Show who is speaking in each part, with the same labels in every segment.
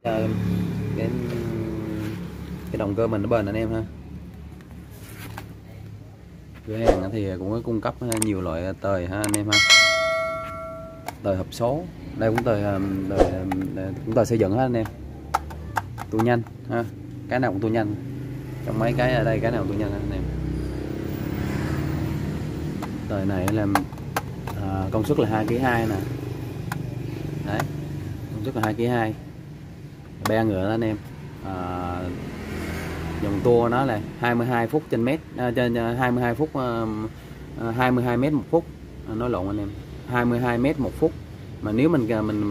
Speaker 1: Ờ, cái cái động cơ mình nó bền anh em ha. Cửa hàng thì cũng có cung cấp nhiều loại tời ha anh em ha. Tời hộp số, đây cũng tời xây dựng hết anh em. Tua nhanh ha, cái nào cũng tua nhanh. Trong mấy cái ở đây cái nào cũng tua nhanh anh em. Tời này làm công suất là 2,2 kg nè. Đấy, công suất là 2,2 kg. Be ngựa đó anh em. Dòng tua nó là 22 phút trên mét, trên 22 phút 22 mét một phút. Nói lộn anh em, 22 mét một phút. Mà nếu mình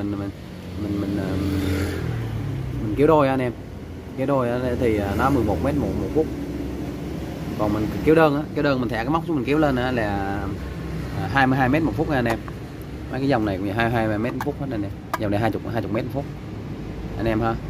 Speaker 1: kéo đôi anh em, kéo đôi thì nó 11 mét một phút. Còn mình kéo đơn mình thả cái móc xuống mình kéo lên là 22 mét một phút nha anh em. Mấy cái dòng này cũng 22 mét một phút hết anh em. Dòng này 20 mét một phút anh em ha.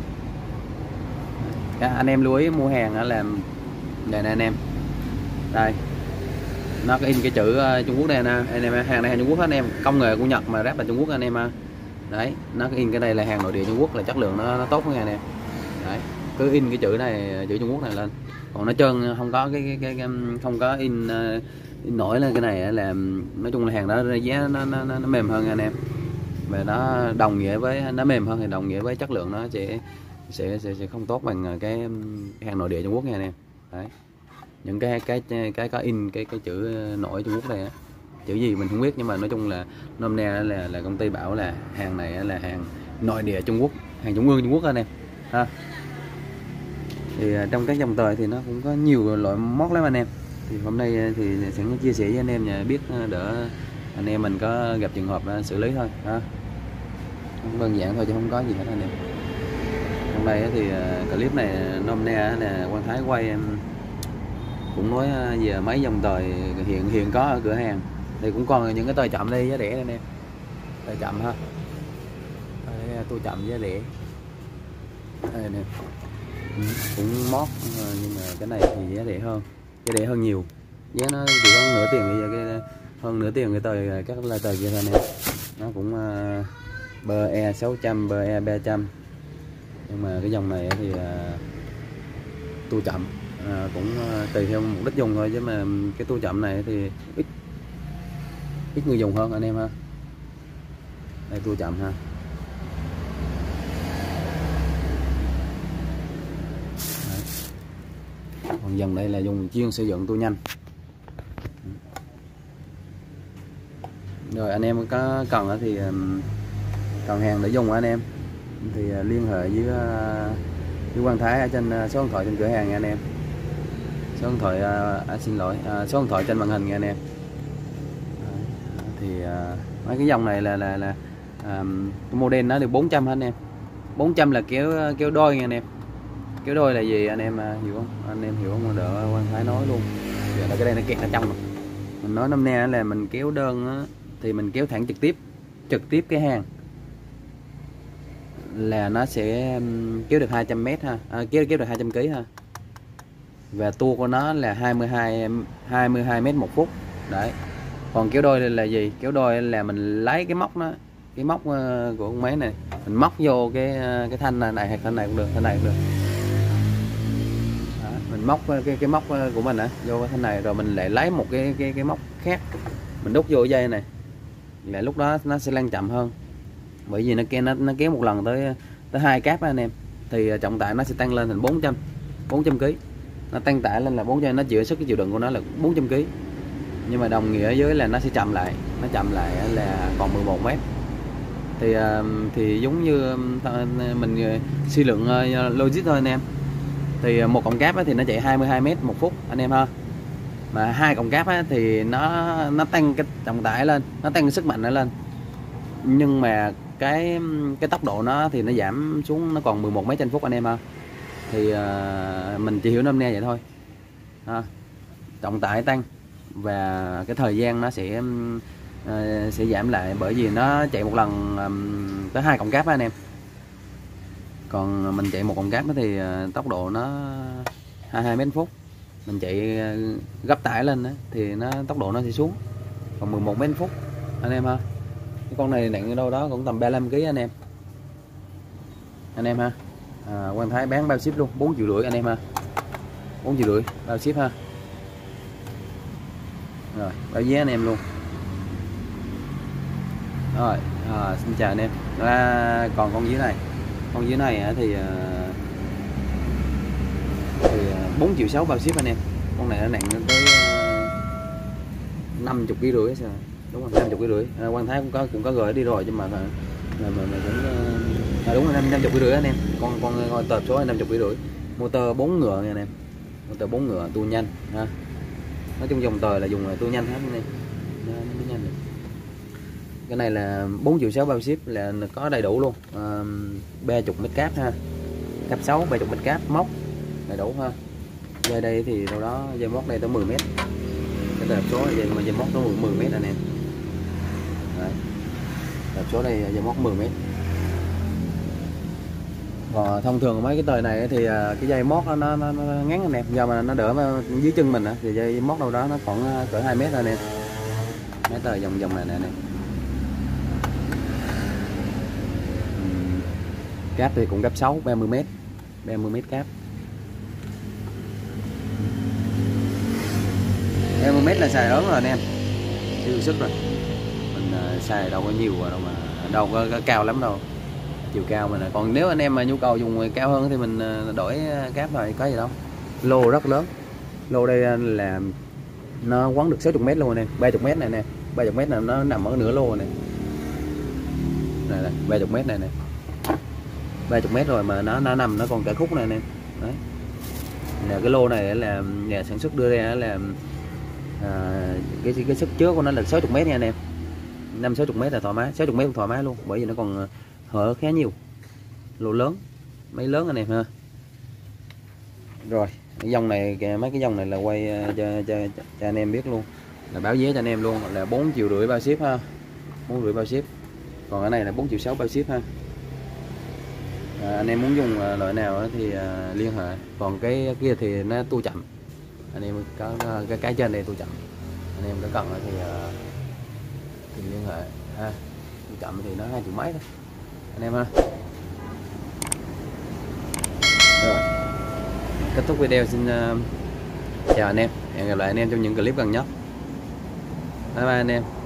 Speaker 1: Anh em lưu ý mua hàng là đây nè anh em, đây nó có in cái chữ Trung Quốc đây nè anh em. Hàng này hàng Trung Quốc hết anh em, công nghệ của Nhật mà ráp là Trung Quốc anh em ha. Đấy, nó có in cái đây là hàng nội địa Trung Quốc, là chất lượng nó tốt nha anh em. Đấy, cứ in cái chữ này, chữ Trung Quốc này lên. Còn nó trơn không có cái không có in nổi lên cái này là nói chung là hàng đó giá nó mềm hơn nha anh em. Và nó đồng nghĩa với nó mềm hơn thì đồng nghĩa với chất lượng nó sẽ không tốt bằng cái hàng nội địa Trung Quốc nha anh em. Đấy, những cái có in cái chữ nổi Trung Quốc này á, chữ gì mình không biết, nhưng mà nói chung là nôm na là công ty bảo là hàng này là hàng nội địa Trung Quốc, hàng Trung ương Trung Quốc anh em ha. Thì trong các dòng tời thì nó cũng có nhiều loại móc lắm anh em. Thì hôm nay thì sẽ chia sẻ với anh em nhà biết đỡ anh em mình có gặp trường hợp xử lý thôi ha. Không đơn giản thôi chứ không có gì hết anh em. Trong đây thì clip này nôm na là Quang Thái quay em cũng nói về mấy dòng tời hiện có ở cửa hàng. Thì cũng còn những cái tời chậm đây giá rẻ anh em, tời chậm ha. Đây, tôi chậm giá rẻ đây nè, cũng mót nhưng mà cái này thì giá rẻ hơn nhiều, giá nó chỉ có nửa tiền hơn nửa tiền cái tời các là tời kia thôi nè. Nó cũng BE 600 BE 300, nhưng mà cái dòng này thì tua chậm cũng tùy theo mục đích dùng thôi, chứ mà cái tua chậm này thì ít người dùng hơn anh em ha. Đây tua chậm ha. Đấy. Còn dòng đây là dùng chuyên sử dụng tua nhanh. Rồi anh em có cần thì cần hàng để dùng anh em thì liên hệ với Quang Thái ở trên số điện thoại trên cửa hàng nha anh em. Số điện thoại số điện thoại trên màn hình nha anh em. Thì mấy cái dòng này là cái model nó được 400 anh em. 400 là kéo đôi nha anh em. Kéo đôi là gì anh em hiểu không? Anh em hiểu không? Đỡ Quang Thái nói luôn. Giờ là cái đây nó kẹt ở trong rồi. Mình nói năm nay là mình kéo đơn á, thì mình kéo thẳng trực tiếp cái hàng là nó sẽ kéo được 200 mét ha, kéo được 200 kg ha. Và tua của nó là 22 mét một phút. Đấy. Còn kéo đôi là gì? Kéo đôi là mình lấy cái móc của con máy này, mình móc vô cái thanh này hoặc thanh này cũng được, thanh này cũng được. Đó, mình móc cái móc của mình vô cái thanh này, rồi mình lại lấy một cái móc khác mình đút vô cái dây này, là lúc đó nó sẽ lan chậm hơn. Bởi vì nó kéo một lần tới 2 cáp anh em, thì trọng tải nó sẽ tăng lên thành 400 kg. Nó tăng tải lên là 400, nó chịu sức cái chịu đựng của nó là 400 kg. Nhưng mà đồng nghĩa với là nó sẽ chậm lại, là còn 11 mét. Thì giống như mình suy luận logic thôi anh em. Thì một cọng cáp thì nó chạy 22 mét một phút anh em ha. Mà 2 cọng cáp thì nó tăng cái trọng tải lên, nó tăng cái sức mạnh nó lên. Nhưng mà cái tốc độ nó thì nó giảm xuống, nó còn 11 mét trên phút anh em ha. Thì mình chỉ hiểu nôm na vậy thôi ha. Trọng tải tăng và cái thời gian nó sẽ giảm lại, bởi vì nó chạy một lần tới 2 cọng cáp anh em. Còn mình chạy một cọng cáp thì tốc độ nó 22 mét phút. Mình chạy gấp tải lên thì tốc độ nó sẽ xuống còn 11 mét phút anh em ha. Cái con này nặng đâu đó cũng tầm 35 kg anh em ha. Quang Thái bán bao ship luôn, 4,5 triệu anh em ha, 4,5 triệu bao ship ha. Rồi báo giá anh em luôn. Rồi xin chào anh em. Còn con dưới này thì 4,6 triệu bao ship anh em. Con này nó nặng tới 50,5 kg sao, đúng rồi, 50,5 kg. Quang Thái cũng có gửi đi rồi, nhưng mà cũng đúng là 50,5 kg anh em. Con tệp số 50,5 kg. Motor 4 ngựa nha anh em, motor 4 ngựa tua nhanh ha. Nói chung dòng tời là dùng tua nhanh hết anh em, nó nhanh. Cái này là 4,6 triệu bao ship, là có đầy đủ luôn. 30 mét cáp ha, cáp 6, 30 mét cáp, móc đầy đủ ha. Dây đây thì đâu đó dây móc đây tới 10 mét. Cái tệp số này dây móc nó 10 mét anh em. Đấy. Tệp số đây dây móc 10 mét. Còn thông thường mấy cái tời này thì cái dây móc nó ngắn anh em, do mà nó đỡ dưới chân mình thì dây móc đâu đó nó khoảng cỡ 2 mét anh em. Mấy tời dòng này nè. Cáp thì cũng cáp 6, 30 mét, 30 mét cáp. 30 mét là xài lớn rồi anh em, siêu sức rồi. Mình xài đâu có nhiều đâu mà đâu có cao lắm đâu, chiều cao mình. Còn nếu anh em mà nhu cầu dùng cao hơn thì mình đổi cáp rồi, có gì đâu. Lô rất lớn, lô đây là nó quấn được 60 mét luôn nè, 30 mét này nè, 30 mét là nó nằm ở nửa lô này. Này 30 mét này nè, 30 mét rồi mà nó nằm, nó còn cả khúc này nè. Đấy là cái lô này là nhà sản xuất đưa ra là cái sức chứa của nó là 60 mét nha anh em. 50-60 mét là thoải mái, 60 mét thoải mái luôn, bởi vì nó còn hở khá nhiều. Lô lớn, máy lớn anh em ha. Rồi cái dòng này, mấy cái dòng này là quay cho anh em biết luôn, là báo giá cho anh em luôn, là 4,5 triệu bao ship ha, 4,5 triệu bao ship. Còn cái này là 4,6 triệu bao ship ha. Anh em muốn dùng loại nào thì liên hệ. Còn cái kia thì nó tua chậm, anh em có cái trên đây tua chậm, anh em có cần thì liên hệ ha. Tua chậm thì nó 2 triệu mấy thôi anh em ha. Rồi kết thúc video, xin chào anh em, hẹn gặp lại anh em trong những clip gần nhất. Bye bye anh em.